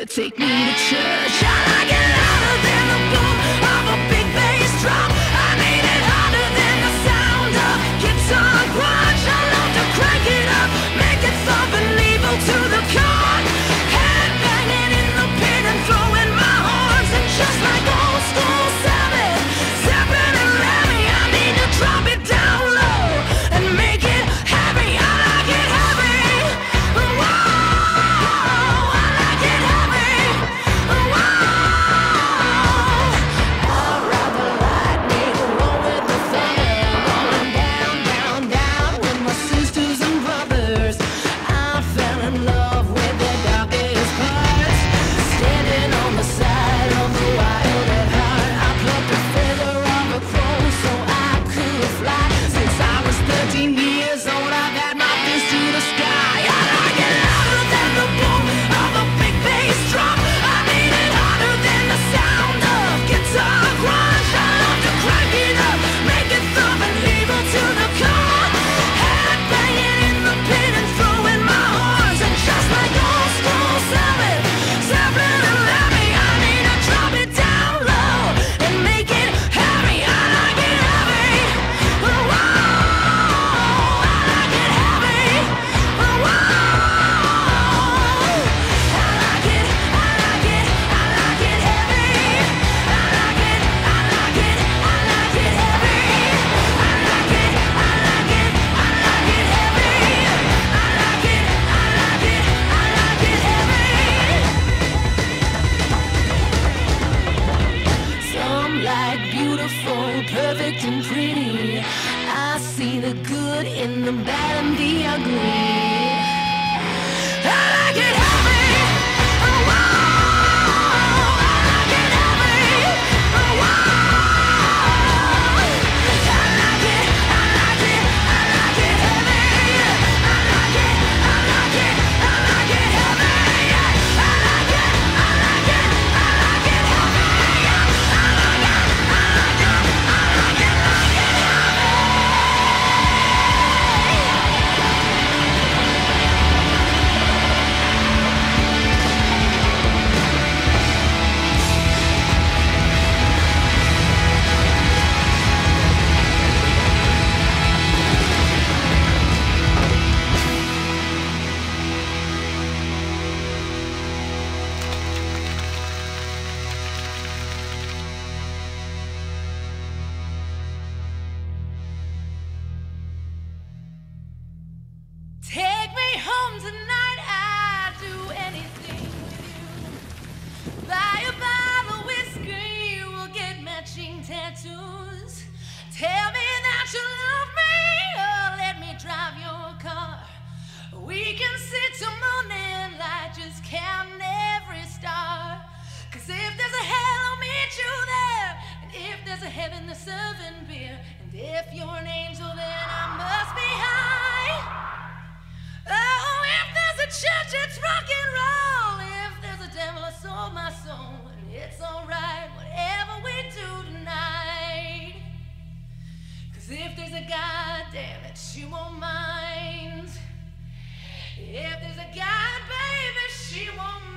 take me to church. I like it louder than the boom of a big bass drum. I need it harder than the sound of guitar grunge. I love to crank it up, make it thump and evil to the core. Head banging in the pit and throwing my horns. And just like old school Sabbath, Zeppelin and Lemmy, I need to drop it down low and make it heavy. I like it heavy. Whoa, I like it heavy. Whoa, I'd rather lightning roll with the thunder, rolling down, down, down with my sisters and brothers. I fell in love with their darkest parts, standing on the side of the wild at heart. I plucked a feather of a crow so I could fly. Since I was 13 years old, I've had my fist to the sky. I like it louder than the boom of a big bass drum. I need it harder than the sound of guitar grunge. I love to crank it up, make it thump and evil to the core. Head banging in the pit and throwing my horns. And just like old school Sabbath, Zeppelin and Lemmy, I need to drop it down low and make it heavy. I like it heavy. Whoa, I like it heavy. Whoa, I like it, I like it, I like it heavy. I like it, I like it, I like it heavy. I like it, I like it, I like it heavy. I like it, I like it, I like it heavy. Some like beautiful, perfect and pretty. I see the good in the bad and the ugly. I like it heavy. Oh, I like it heavy. Oh, I like it, I like it, I like it heavy. I like it, I like it, I like it heavy. I like it, I like it, I like it heavy. I like it, I like it, I like it, like it heavy. Take me home tonight, I'd do anything with you. Buy a bottle of whiskey, we'll get matching tattoos. Tell me that you love me, or let me drive your car. We can sit till morning light, just counting every star. 'Cause if there's a hell, I'll meet you there. And if there's a heaven, they're serving beer. And if you're an angel, then I must be high. Oh, if there's a church, it's rock and roll. If there's a devil, I sold my soul. And it's alright, whatever we do tonight. 'Cause if there's a God, damn it, she won't mind. If there's a God, baby, she won't mind.